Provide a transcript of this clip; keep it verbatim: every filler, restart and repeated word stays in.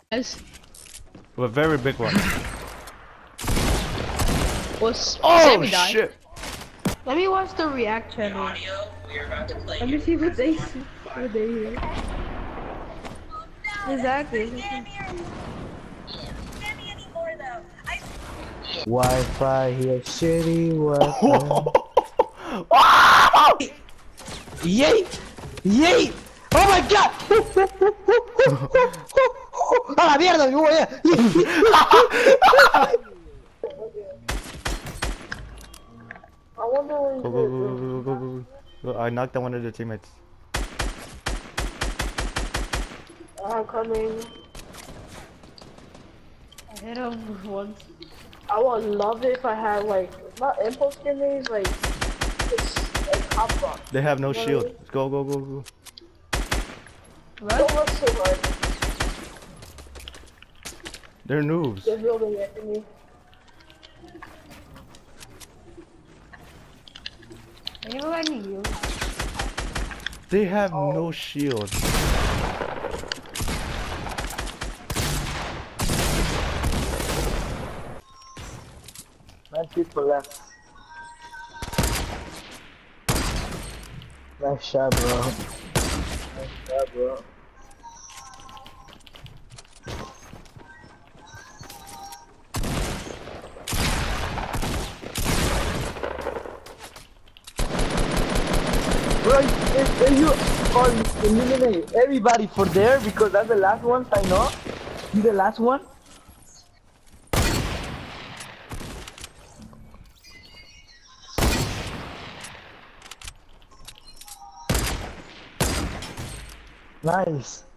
Yes. A very big one. Was Oh Sammy died? shit! Let me watch the react channel. Let me see what they see. What they hear. Exactly. Wi-Fi here, shitty Wi-Fi. Yay! Yay! Oh my god! ¡A la mierda! ¡Me voy a... I wonder Go, go, go, go, go, go, go. I knocked down one of their teammates. I'm coming. I hit him once. I would love it if I had like not impulse grenades, like it's like hot box. They have no shield. Go, go, go, go. Don't look so hard. They're noobs. They're building it for me. Anybody you? They have oh. no shield. Nine people left. Nice shot, bro. Nice shot, bro. Bro, if, if you oh, eliminate everybody for there because that's the last one, I know. You the last one? Nice.